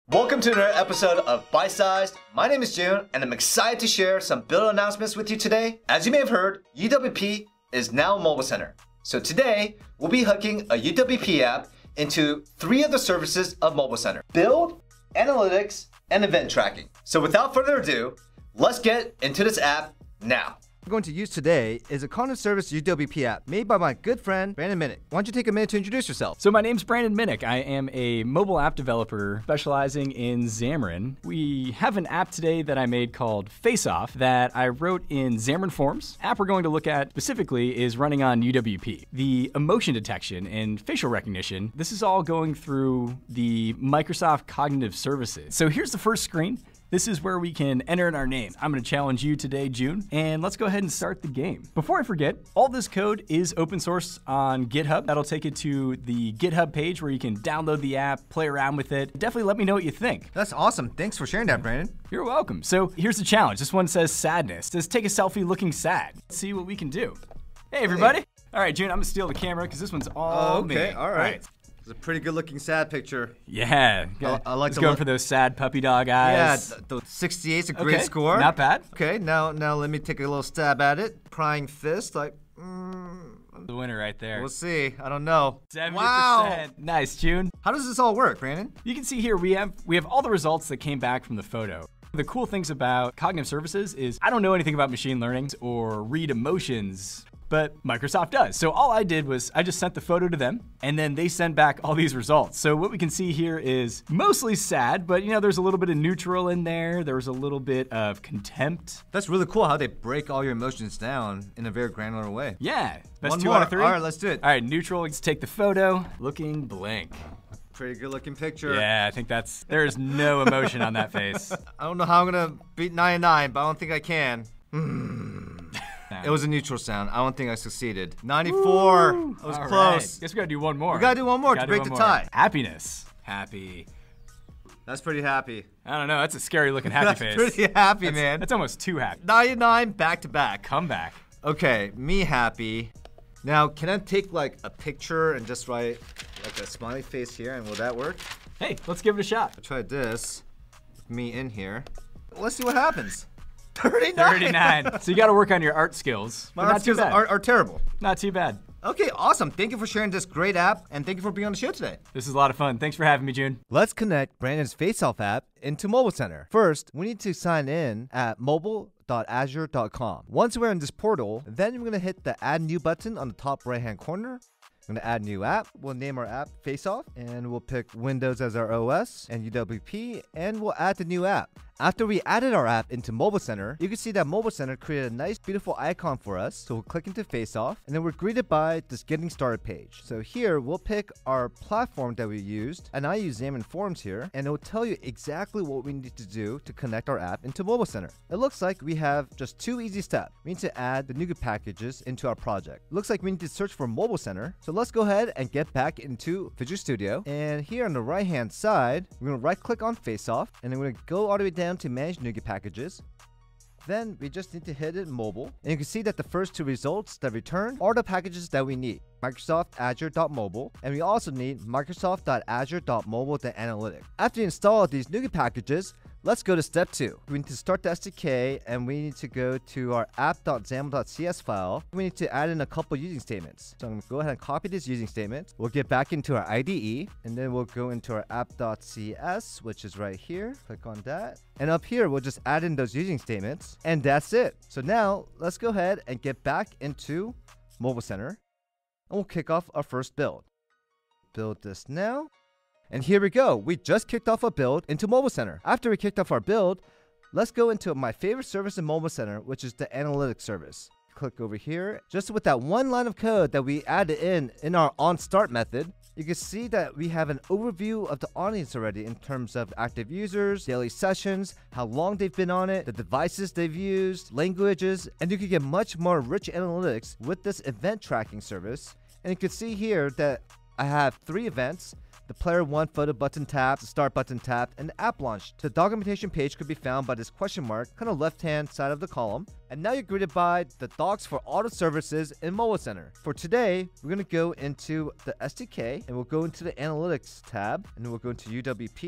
Welcome to another episode of Bite Sized. My name is June, and I'm excited to share some build announcements with you today. As you may have heard, UWP is now a mobile center. So today, we'll be hooking a UWP app into 3 of the services of Mobile Center: Build, Analytics, and Event Tracking. So without further ado, let's get into this app now. We're going to use today is a content service UWP app made by my good friend Brandon Minnick. Why don't you take a minute to introduce yourself? So my name's Brandon Minnick. I am a mobile app developer specializing in Xamarin. We have an app today that I made called FaceOff that I wrote in Xamarin Forms. The app we're going to look at specifically is running on UWP. The emotion detection and facial recognition, this is all going through the Microsoft Cognitive Services. So here's the first screen. This is where we can enter in our names. I'm gonna challenge you today, June, and let's go ahead and start the game. Before I forget, all this code is open source on GitHub. That'll take you to the GitHub page where you can download the app, play around with it. Definitely let me know what you think. That's awesome. Thanks for sharing that, Brandon. You're welcome. So here's the challenge. This one says sadness. It says take a selfie looking sad. Let's see what we can do. Hey, everybody. Hey. All right, June, I'm gonna steal the camera because this one's all me. Okay, all right. It's a pretty good looking sad picture. Yeah. I like going for those sad puppy dog eyes. Yeah, the 68's a great score. Not bad. Okay, now let me take a little stab at it. Prying fist, like, The winner right there. We'll see. I don't know. 70%. Wow. Nice, June. How does this all work, Brandon? You can see here we have all the results that came back from the photo. The cool things about Cognitive Services is I don't know anything about machine learning or read emotions, but Microsoft does. So all I did was I just sent the photo to them and then they send back all these results. So what we can see here is mostly sad, but you know, there's a little bit of neutral in there. There was a little bit of contempt. That's really cool how they break all your emotions down in a very granular way. Yeah. Best One 2 more. out of 3. All right, let's do it. All right, neutral, let's take the photo. Looking blank. Pretty good looking picture. Yeah, I think there is no emotion on that face. I don't know how I'm gonna beat 99, but I don't think I can. It was a neutral sound. I don't think I succeeded. 94. Woo! I was All close. Right. Guess we gotta do one more. We gotta do one more to break the tie. Happiness. Happy. That's pretty happy. I don't know. That's a scary looking happy face. That's pretty happy, man. That's almost too happy. 99 back to back. Comeback. Okay, me happy. Now, can I take like a picture and just write like a smiley face here, and will that work? Hey, let's give it a shot. I tried this with me in here. Let's see what happens. 39. 39. So you got to work on your art skills. My art skills are terrible. Not too bad. Okay, awesome. Thank you for sharing this great app, and thank you for being on the show today. This is a lot of fun. Thanks for having me, June. Let's connect Brandon's FaceOff app into Mobile Center. First, we need to sign in at mobile.azure.com. Once we're in this portal, then we're going to hit the Add New button on the top right-hand corner. I'm going to add new app. We'll name our app FaceOff, and we'll pick Windows as our OS and UWP, and we'll add the new app. After we added our app into Mobile Center, you can see that Mobile Center created a nice, beautiful icon for us. So we'll click into FaceOff, and then we're greeted by this Getting Started page. So here, we'll pick our platform that we used, and I use Xamarin Forms here, and it will tell you exactly what we need to do to connect our app into Mobile Center. It looks like we have just 2 easy steps. We need to add the NuGet packages into our project. It looks like we need to search for Mobile Center. So let's go ahead and get back into Visual Studio. And here on the right-hand side, we're going to right-click on FaceOff, and then we're going to go all the way down to Manage NuGet Packages. Then we just need to hit it mobile, and you can see that the first 2 results that return are the packages that we need: Microsoft Azure.mobile, and we also need Microsoft.Azure.mobile.analytic. After you install these NuGet packages, let's go to step 2. We need to start the SDK, and we need to go to our app.xaml.cs file. We need to add in a couple using statements. So I'm going to go ahead and copy this using statement. We'll get back into our IDE, and then we'll go into our app.cs, which is right here. Click on that. And up here, we'll just add in those using statements, and that's it. So now, let's go ahead and get back into Mobile Center, and we'll kick off our first build. Build this now. And here we go. We just kicked off a build into Mobile Center. After we kicked off our build, let's go into my favorite service in Mobile Center, which is the Analytics service. Click over here. Just with that one line of code that we added in our onStart method, you can see that we have an overview of the audience already in terms of active users, daily sessions, how long they've been on it, the devices they've used, languages, and you can get much more rich analytics with this event tracking service. And you can see here that I have 3 events: the player 1 photo button tapped, the start button tapped, and the app launched. The documentation page could be found by this question mark, kind of left-hand side of the column. And now you're greeted by the docs for all the services in Mobile Center. For today, we're going to go into the SDK, and we'll go into the Analytics tab, and then we'll go into UWP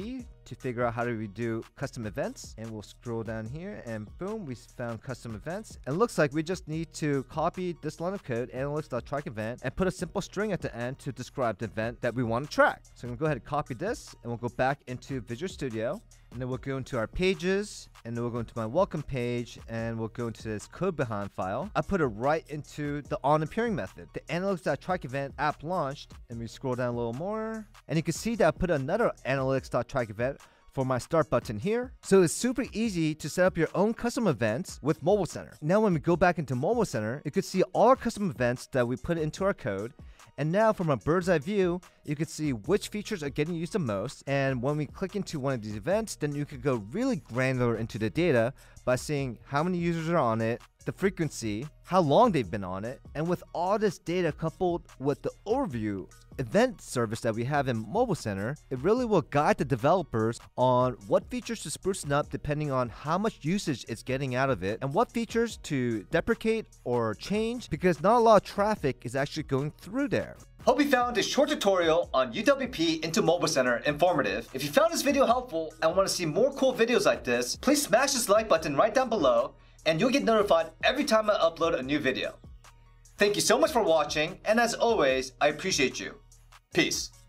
to figure out how to redo custom events. And we'll scroll down here and boom, we found custom events. And it looks like we just need to copy this line of code, analytics.track event, and put a simple string at the end to describe the event that we want to track. So I'm gonna go ahead and copy this, and we'll go back into Visual Studio. And then we'll go into our pages, and then we'll go into my welcome page, and we'll go into this code behind file. I put it right into the onAppearing method. The analytics.track event app launched, and we scroll down a little more, and you can see that I put another analytics.track event for my start button here. So it's super easy to set up your own custom events with Mobile Center. Now when we go back into Mobile Center, you can see all our custom events that we put into our code. And now from a bird's eye view, you can see which features are getting used the most. And when we click into one of these events, then you could go really granular into the data by seeing how many users are on it, the frequency, how long they've been on it. And with all this data coupled with the overview event service that we have in Mobile Center, it really will guide the developers on what features to sprucing up depending on how much usage it's getting out of it, and what features to deprecate or change, because not a lot of traffic is actually going through there. Hope you found this short tutorial on UWP into Mobile Center informative. If you found this video helpful and want to see more cool videos like this, please smash this like button right down below, and you'll get notified every time I upload a new video. Thank you so much for watching, and as always, I appreciate you. Peace.